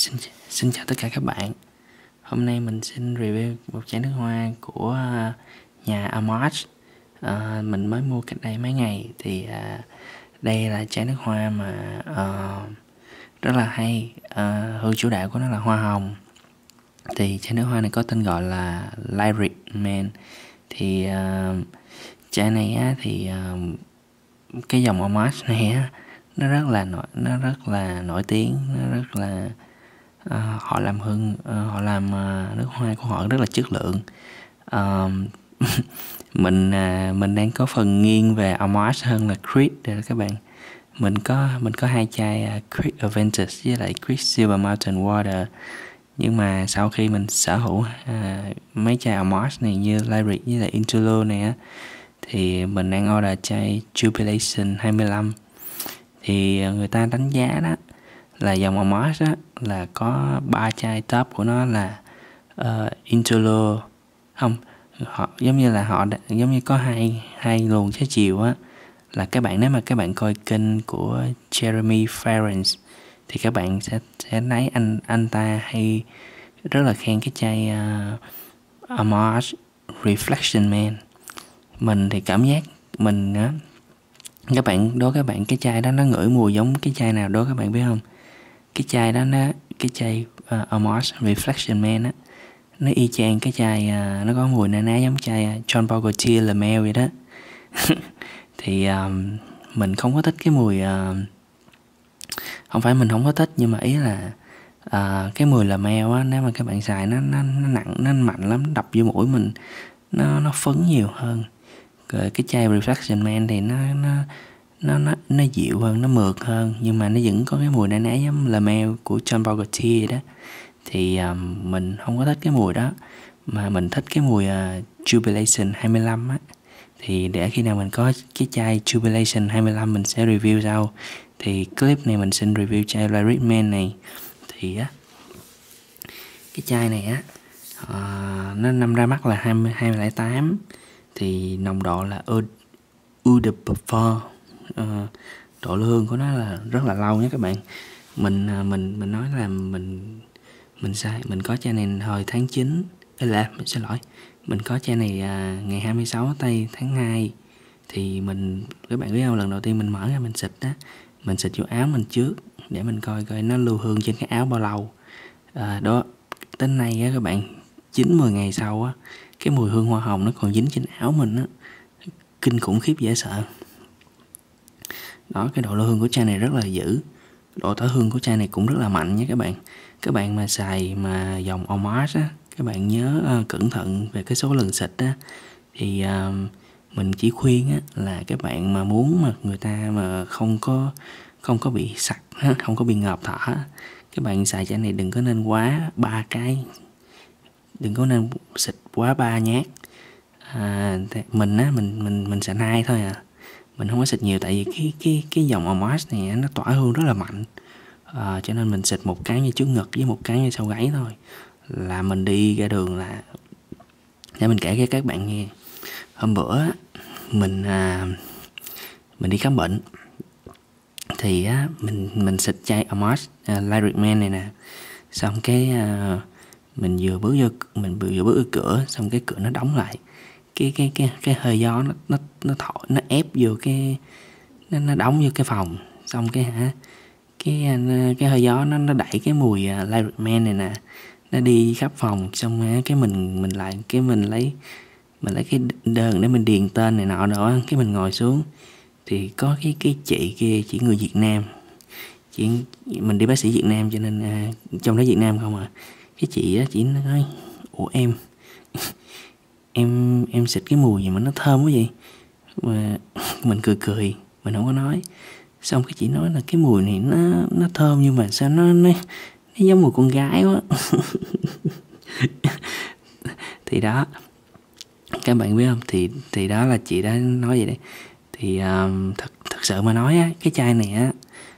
Xin chào tất cả các bạn. Hôm nay mình xin review một chai nước hoa của nhà Amouage. Mình mới mua cách đây mấy ngày. Thì đây là chai nước hoa mà rất là hay. Hương chủ đạo của nó là hoa hồng. Thì chai nước hoa này có tên gọi là Lyric Man. Thì chai này á, thì cái dòng Amouage này á, nó rất là nổi tiếng, nó rất là họ làm nước hoa của họ rất là chất lượng. Mình đang có phần nghiêng về Amouage hơn là Creed đây các bạn. Mình có hai chai Creed Aventus với lại Creed Silver Mountain Water, nhưng mà sau khi mình sở hữu mấy chai Amouage này như Lyric với lại Interlude này á, thì mình đang order chai Jubilation 25. Thì người ta đánh giá đó là dòng Amouage á, là có 3 chai top của nó là Interlude, không, họ giống như có hai luồng trái chiều á, là các bạn, nếu mà các bạn coi kênh của Jeremy Fragrance thì các bạn sẽ thấy anh ta hay rất là khen cái chai Amouage Reflection Man. Mình thì cảm giác mình á, các bạn cái chai đó nó ngửi mùi giống cái chai nào đó các bạn biết không? Cái chai đó cái chai Amouage Reflection Man á, nó y chang cái chai nó có mùi na ná giống chai Jean Paul Gaultier Le Male vậy đó. Thì mình không có thích cái mùi, không phải mình không có thích, nhưng mà ý là cái mùi Le Male á, nếu mà các bạn xài nó nặng, nó mạnh lắm, đập vô mũi mình nó phấn nhiều hơn. Rồi cái chai Reflection Man thì nó dịu hơn, nó mượt hơn, nhưng mà nó vẫn có cái mùi na ná giống Le Male của Jean Paul Gaultier đó. Thì mình không có thích cái mùi đó, mà mình thích cái mùi Jubilation 25 á. Thì để khi nào mình có cái chai Jubilation 25 mình sẽ review sau. Thì clip này mình xin review chai Lyric Man này. Thì á, cái chai này á, nó năm ra mắt là 2008. Thì nồng độ là Eau de Parfum. Độ hương của nó là rất là lâu nha các bạn. Mình nói là mình có chai này hồi tháng 9, mình có chai này ngày 26 tây tháng 2. Thì các bạn biết không, lần đầu tiên mình mở ra mình xịt á, mình xịt vô áo mình trước để mình coi nó lưu hương trên cái áo bao lâu. Đó, đến nay á các bạn, 9-10 ngày sau á, cái mùi hương hoa hồng nó còn dính trên áo mình á, kinh khủng khiếp dễ sợ. Đó, cái độ lưu hương của chai này rất là dữ. Độ tỏa hương của chai này cũng rất là mạnh nha các bạn. Các bạn mà xài mà dòng Amouage á, các bạn nhớ cẩn thận về cái số lần xịt á. Thì mình chỉ khuyên á, là các bạn mà muốn mà người ta mà không có bị sặc, không có bị ngợp thở, các bạn xài chai này đừng có nên quá 3 cái, đừng có nên xịt quá 3 nhát. Mình xịt 2 thôi à. Mình không có xịt nhiều, tại vì cái dòng Amouage này nó tỏa hương rất là mạnh. Cho nên mình xịt một cái như trước ngực với một cái như sau gáy thôi, là mình đi ra đường là. Để mình kể cho các bạn nghe. Hôm bữa mình đi khám bệnh. Thì á, mình xịt chai Amouage Lyric Man này nè. Xong cái mình vừa bước vô cửa, xong cái cửa nó đóng lại. Cái hơi gió nó ép vô nó đóng vô cái phòng. Xong cái hơi gió nó đẩy cái mùi Lyric Man này nè, nó đi khắp phòng. Xong cái mình lấy cái đơn để mình điền tên này nọ đó. Cái mình ngồi xuống thì có cái chị kia, chị người Việt Nam, mình đi bác sĩ Việt Nam cho nên trong đó Việt Nam không à. Cái chị đó, chị nói: "Ủa em xịt cái mùi gì mà nó thơm quá vậy?" Mà mình cười, mình không có nói. Xong cái chị nói là cái mùi này nó thơm, nhưng mà sao nó giống mùi con gái quá. Thì đó, các bạn biết không, thì đó là chị đã nói vậy đấy. Thì thật sự mà nói á, cái chai này á,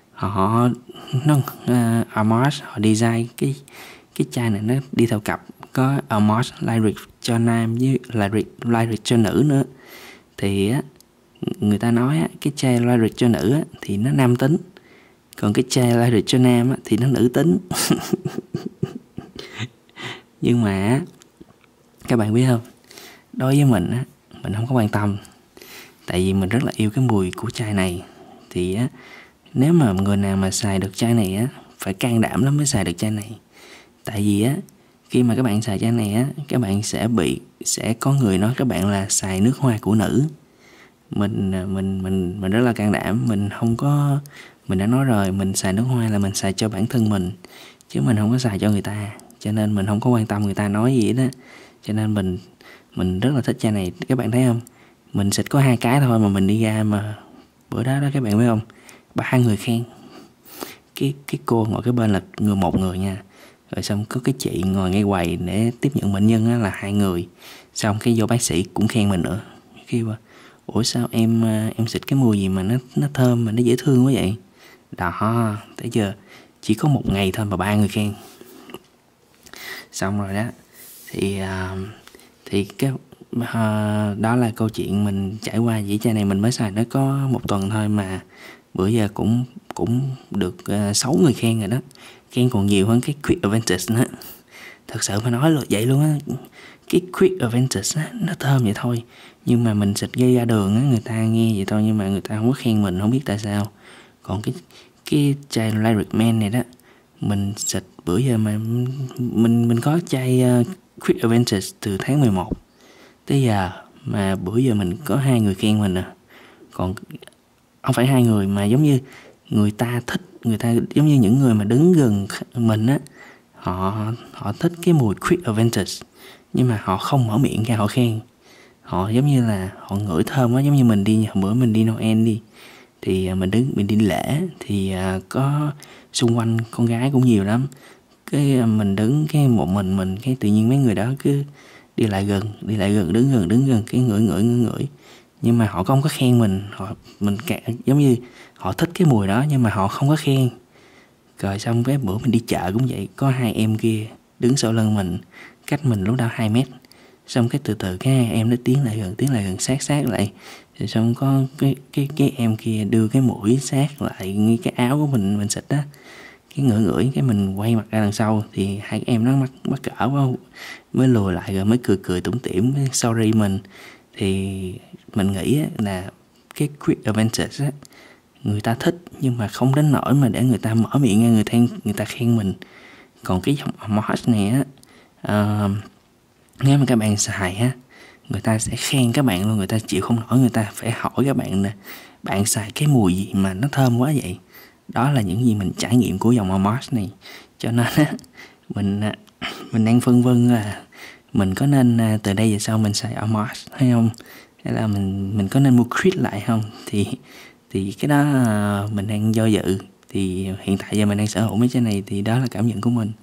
Amouage họ design cái chai này nó đi theo cặp, có Amouage Lyric cho nam với Lyric cho nữ nữa. Thì á, người ta nói á, cái chai Lyric cho nữ á, thì nó nam tính, Còn cái chai lyric cho nam á, thì nó nữ tính. Nhưng mà các bạn biết không, đối với mình á, mình không có quan tâm. Tại vì mình rất là yêu cái mùi của chai này. Thì á, nếu mà người nào mà xài được chai này á, phải can đảm lắm mới xài được chai này. Tại vì á, khi mà các bạn xài chai này á, các bạn sẽ có người nói các bạn là xài nước hoa của nữ. Mình rất là can đảm. Mình đã nói rồi, mình xài nước hoa là mình xài cho bản thân mình, chứ mình không có xài cho người ta. Cho nên mình không có quan tâm người ta nói gì đó. Cho nên mình rất là thích chai này. Các bạn thấy không, mình xịt có 2 cái thôi mà mình đi ra, mà bữa đó các bạn biết không, 3 người khen. Cái cô ngồi cái bên là một người nha, rồi xong có cái chị ngồi ngay quầy để tiếp nhận bệnh nhân á là 2 người. Xong cái vô bác sĩ cũng khen mình nữa, kêu ủa sao em xịt cái mùi gì mà nó thơm mà nó dễ thương quá vậy. Đó, tới giờ chỉ có 1 ngày thôi mà 3 người khen. Xong rồi đó, thì cái đó là câu chuyện mình trải qua. Vậy chai này mình mới xài nó có 1 tuần thôi mà bữa giờ cũng được 6 người khen rồi đó. Khen còn nhiều hơn cái Creed Aventus nữa. Thật sự mà nói là vậy luôn á. Cái Creed Aventus á, nó thơm vậy thôi, nhưng mà mình xịt gây ra đường á, người ta nghe vậy thôi nhưng mà người ta không có khen mình, không biết tại sao. Còn cái chai Lyric Man này đó, mình xịt bữa giờ mà mình có chai Creed Aventus từ tháng 11 tới giờ, mà bữa giờ mình có 2 người khen mình à. Còn không phải 2 người mà giống như người ta thích, người ta giống như những người mà đứng gần mình á, họ thích cái mùi Creed Aventus, nhưng mà họ không mở miệng ra họ khen. Họ giống như là họ ngửi thơm quá. Giống như bữa mình đi Noel đi, thì mình đi lễ thì có xung quanh con gái cũng nhiều lắm. Cái mình đứng cái một mình cái tự nhiên mấy người đó cứ đi lại gần, đứng gần cái ngửi. Nhưng mà họ không có khen mình, giống như họ thích cái mùi đó nhưng mà họ không có khen. Rồi xong cái bữa mình đi chợ cũng vậy, có 2 em kia đứng sau lưng mình, cách mình lúc đó 2 mét. Xong cái từ từ cái 2 em nó tiến lại gần sát lại. Rồi xong có cái em kia đưa cái mũi sát lại cái áo của mình xịt đó. Cái ngửi cái mình quay mặt ra đằng sau thì 2 em nó mắc cỡ quá, mới lùi lại rồi mới cười tủm tỉm sorry mình. Thì mình nghĩ là cái Creed Aventus á, người ta thích nhưng mà không đến nỗi mà để người ta mở miệng nghe người ta khen mình. Còn cái dòng Amouage này á, nếu mà các bạn xài á, người ta sẽ khen các bạn luôn. Người ta chịu không nổi, người ta phải hỏi các bạn nè, bạn xài cái mùi gì mà nó thơm quá vậy. Đó là những gì mình trải nghiệm của dòng Amouage này. Cho nên á, mình đang phân vân là mình có nên từ đây về sau mình xài Amouage hay không, hay là mình có nên mua Creed lại không. Thì cái đó mình đang do dự. Thì hiện tại giờ mình đang sở hữu mấy chai này, thì đó là cảm nhận của mình.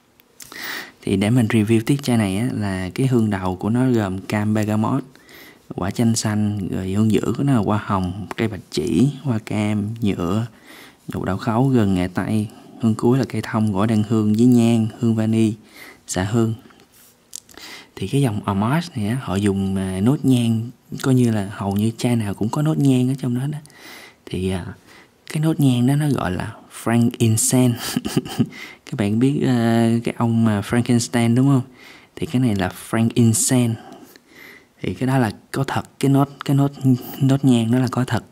Thì để mình review tiếp chai này á, là cái hương đầu của nó gồm cam bergamot, quả chanh xanh, rồi hương giữa của nó là hoa hồng, cây bạch chỉ, hoa cam, nhựa, nhục đậu khấu, gừng, nghệ tây. Hương cuối là cây thông, gỗ đàn hương với nhang, hương vani, xạ hương. Thì cái dòng Amouage này á, họ dùng nốt nhang, coi như là hầu như chai nào cũng có nốt nhang ở trong đó đó. Thì cái nốt nhang đó nó gọi là frankincense. Các bạn biết cái ông mà Frankenstein đúng không? Thì cái này là frankincense. Thì cái đó là có thật, cái nốt nhang đó là có thật.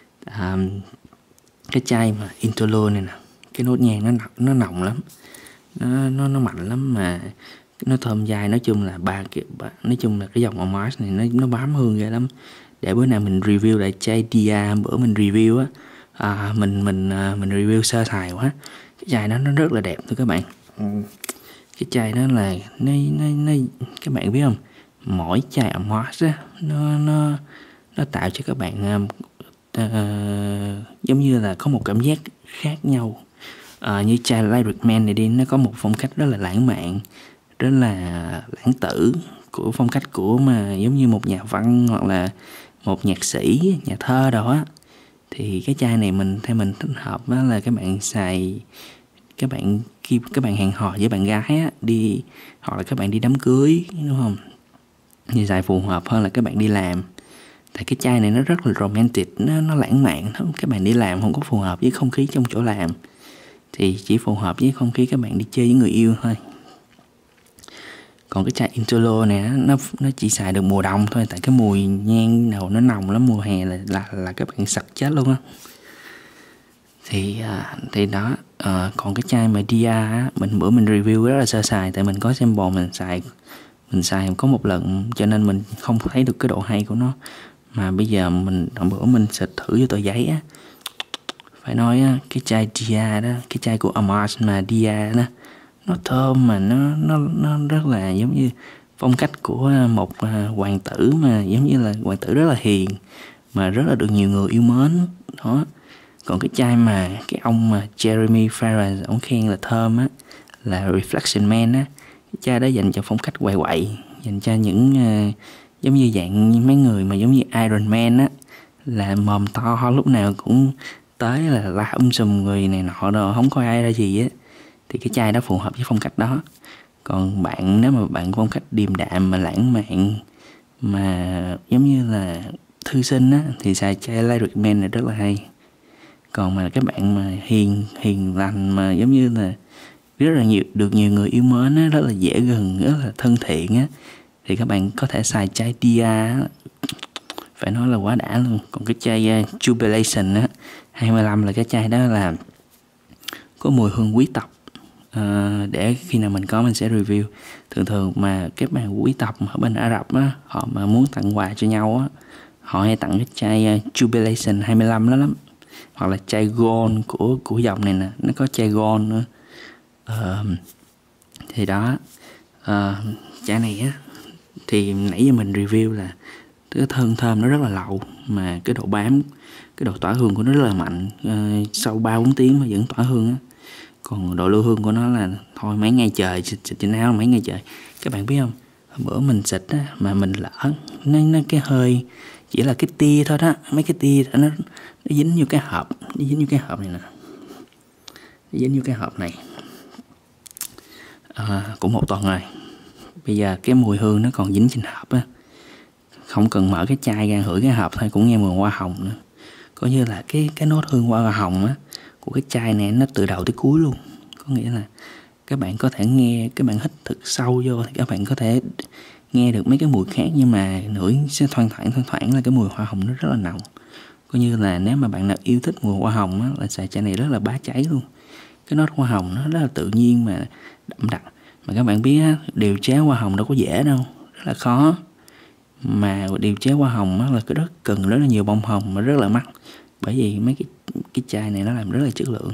Cái chai mà Interlude này nè, cái nốt nhang nó nồng lắm, nó mạnh lắm, mà nó thơm dai. Nói chung là cái dòng Amouage này nó bám hương ghê lắm. Để bữa nào mình review lại chai Dia. Bữa mình review á, mình review sơ sài quá. Cái chai nó rất là đẹp thưa các bạn. Cái chai đó là nó các bạn biết không, mỗi chai Amouage á, nó tạo cho các bạn giống như là có một cảm giác khác nhau. Như chai Lyric Man này đi, nó có một phong cách rất là lãng mạn, rất là lãng tử, của phong cách của mà giống như một nhà văn hoặc là một nhạc sĩ, nhà thơ đó á. Thì cái chai này theo mình thích hợp đó là các bạn xài, khi các bạn hẹn hò với bạn gái á, đi, hoặc là các bạn đi đám cưới đúng không, thì xài phù hợp hơn là các bạn đi làm. Tại cái chai này nó rất là romantic, nó lãng mạn. Các bạn đi làm không có phù hợp với không khí trong chỗ làm, thì chỉ phù hợp với không khí các bạn đi chơi với người yêu thôi. Còn cái chai Intolo này nó chỉ xài được mùa đông thôi, tại cái mùi nhang nào nó nồng lắm, mùa hè là các bạn sặc chết luôn á. Thì đó. Còn cái chai mà Dia á, bữa mình review rất là sơ sài, tại mình có sample mình xài có một lần, cho nên mình không thấy được cái độ hay của nó. Mà bây giờ bữa mình xịt thử vô tờ giấy á, phải nói á, cái chai Dia đó, cái chai của Amouage mà Dia đó, nó thơm mà nó rất là giống như phong cách của một hoàng tử, mà giống như là hoàng tử rất là hiền mà rất là được nhiều người yêu mến đó. Còn cái chai mà cái ông mà Jeremy Fragrance ông khen là thơm á, là Reflection Man á, cái chai đó dành cho phong cách quậy quậy, dành cho những giống như dạng mấy người mà giống như Iron Man á, là mồm to lúc nào cũng tới là la sùm người này nọ đâu, không có ai ra gì á, thì cái chai đó phù hợp với phong cách đó. Còn nếu mà bạn phong cách điềm đạm mà lãng mạn mà giống như là thư sinh á, thì xài chai Lyric Man này rất là hay. Còn mà các bạn mà hiền lành mà giống như là rất là được nhiều người yêu mến á, rất là dễ gần, rất là thân thiện á, thì các bạn có thể xài chai Dia á, phải nói là quá đã luôn. Còn cái chai Jubilation á 25 là cái chai đó là có mùi hương quý tộc. Để khi nào mình sẽ review. Thường mà các bạn quý tộc ở bên Ả Rập á, họ mà muốn tặng quà cho nhau á, họ hay tặng cái chai Jubilation 25 đó lắm. Hoặc là chai Gold của dòng này nè, nó có chai Gold nữa. Thì đó, chai này á, thì nãy giờ mình review là cái thơm nó rất là lậu, mà cái độ bám, cái độ tỏa hương của nó rất là mạnh, sau 3-4 tiếng mà vẫn tỏa hương á. Còn độ lưu hương của nó là thôi mấy ngày trời, xịt trên áo mấy ngày trời. Các bạn biết không, bữa mình xịt á, mà mình lỡ nó cái hơi chỉ là cái tia thôi đó, mấy cái tia đó, nó dính vô cái hộp, nó dính vô cái hộp này nè, nó dính vô cái hộp này cũng 1 tuần rồi. Bây giờ cái mùi hương nó còn dính trên hộp á, không cần mở cái chai ra hửi cái hộp thôi cũng nghe mùi hoa hồng nữa. Có như là cái nốt hương hoa hồng á của cái chai này nó từ đầu tới cuối luôn. Có nghĩa là các bạn có thể nghe, các bạn hít thật sâu vô thì các bạn có thể nghe được mấy cái mùi khác, nhưng mà ngửi sẽ thoang thoảng là cái mùi hoa hồng nó rất là nồng. Coi như là nếu mà bạn nào yêu thích mùi hoa hồng á, là xài chai này rất là bá cháy luôn. Cái nốt hoa hồng nó rất là tự nhiên mà đậm đặc. Mà các bạn biết á, điều chế hoa hồng đâu có dễ đâu, rất là khó. Mà điều chế hoa hồng á, là cần rất là nhiều bông hồng mà rất là mắc. Bởi vì mấy cái chai này nó làm rất là chất lượng.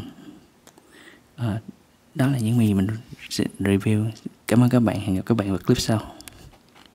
Đó là những gì mình review. Cảm ơn các bạn, hẹn gặp các bạn vào clip sau.